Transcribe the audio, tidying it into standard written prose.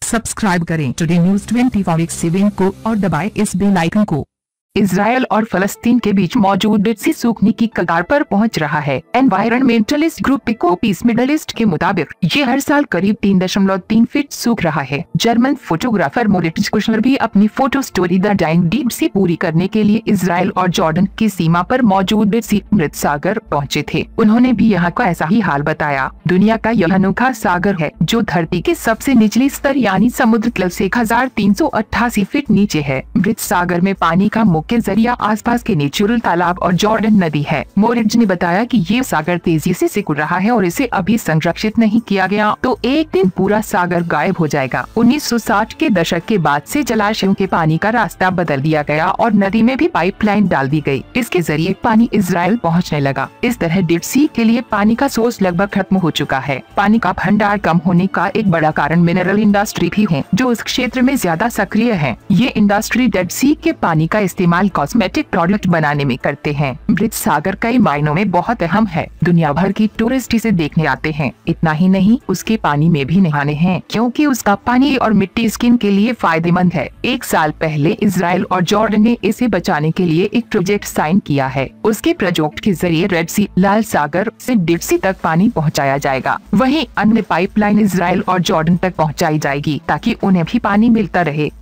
Subscribe करें today news 24/7 को और दबाएं इस बेल आइकन को। इसराइल और फलस्तीन के बीच मौजूद डेड सी सूखने की कगार पर पहुंच रहा है। Environmentalist group EcoPeace Middle East के मुताबिक ये हर साल करीब 3.3 फीट सूख रहा है। जर्मन फोटोग्राफर मोरिट्ज कुशनर भी अपनी photo story the dying Dead Sea पूरी करने के लिए इसराइल और जॉर्डन की सीमा पर मौजूद डेड सी मृत सागर पहुँचे थे। उन्होंने भी यहाँ का ऐसा ही हाल बताया। दुनिया का यह अनोखा सागर है जो धरती के सबसे निचले स्तर यानी समुद्र तल से 1388 फीट नीचे है। मृत सागर में पानी का मुख्य जरिया आसपास के नेचुरल तालाब और जॉर्डन नदी है। मोरिट्ज ने बताया कि ये सागर तेजी से सिकुड़ रहा है और इसे अभी संरक्षित नहीं किया गया तो एक दिन पूरा सागर गायब हो जाएगा। 1960 के दशक के बाद से जलाशयों के पानी का रास्ता बदल दिया गया और नदी में भी पाइपलाइन डाल दी गई। इसके जरिए पानी इजराइल पहुंचने लगा। इस तरह डेड सी के लिए पानी का सोर्स लगभग खत्म हो चुका है। पानी का भंडार कम होने का एक बड़ा कारण मिनरल इंडस्ट्री भी है जो इस क्षेत्र में ज्यादा सक्रिय है। ये इंडस्ट्री डेड सी के पानी का इस्तेमाल कॉस्मेटिक प्रोडक्ट बनाने में करते हैं। मृत सागर कई मायनों में बहुत अहम है। दुनिया भर की टूरिस्ट इसे देखने आते हैं। इतना ही नहीं, उसके पानी में भी नहाने हैं क्योंकि उसका पानी और मिट्टी स्किन के लिए फायदेमंद है। 1 साल पहले इसराइल और जॉर्डन ने इसे बचाने के लिए एक प्रोजेक्ट साइन किया है। उसके प्रोजेक्ट के जरिए रेड सी, लाल सागर से डेड सी तक पानी पहुँचाया जाएगा। वहीं अन्य पाइपलाइन इसराइल और जॉर्डन तक पहुँचाई जाएगी ताकि उन्हें भी पानी मिलता रहे।